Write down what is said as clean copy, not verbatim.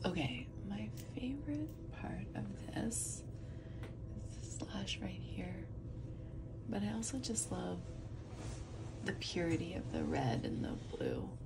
Okay, my favorite part of this is the slash right here, but I also just love the purity of the red and the blue.